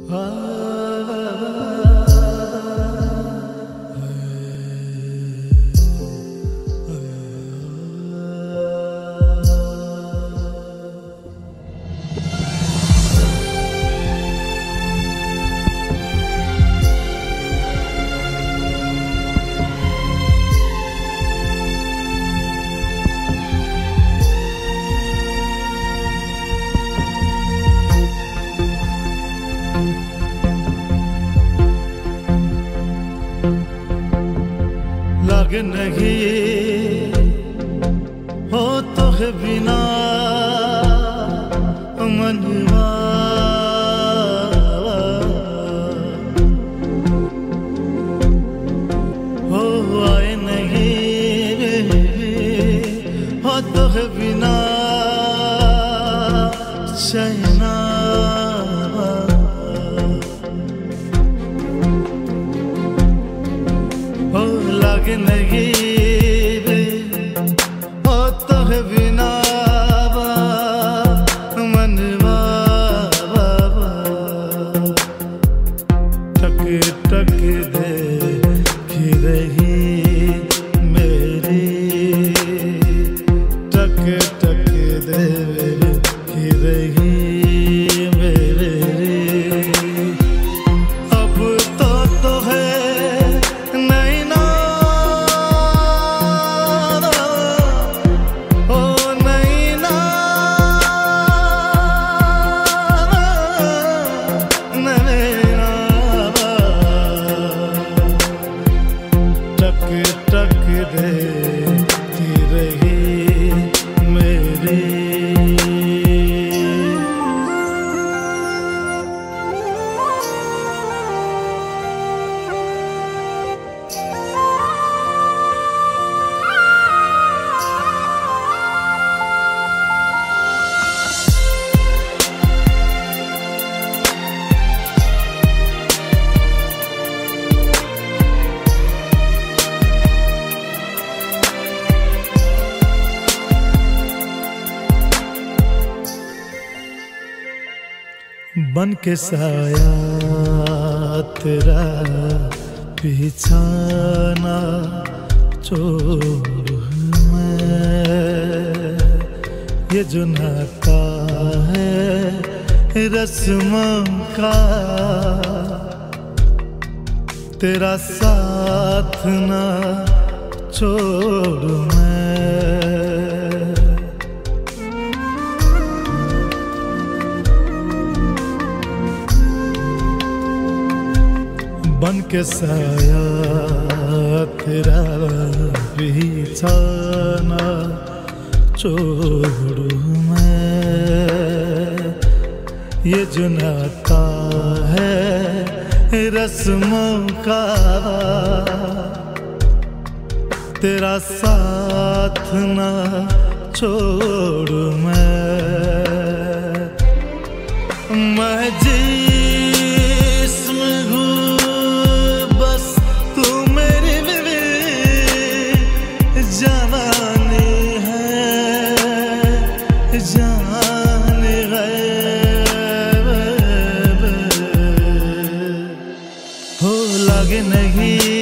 लग नहीं हो तो है बिना मनवा, हो आए नहीं हो तो है बिना चैना, हो लग नहीं हो तो है बिना मनवा, टक टक दे की रही मेरी, टक टक दे की रही मेरी। अब तो है टक देती रही मेरी। बन के साया तेरा बिछाना छोड़ मैं, ये जो नाता है रस्मों का, तेरा साथ ना छोड़ मैं। बन के साया तेरा बिछाना छोड़ू मैं, ये जो नाता है रस्मों का, तेरा साथ ना छोड़ू मैं। मैं जिस्म हूँ बस तू मेरी जानी है, जानी है, हो लगे नहीं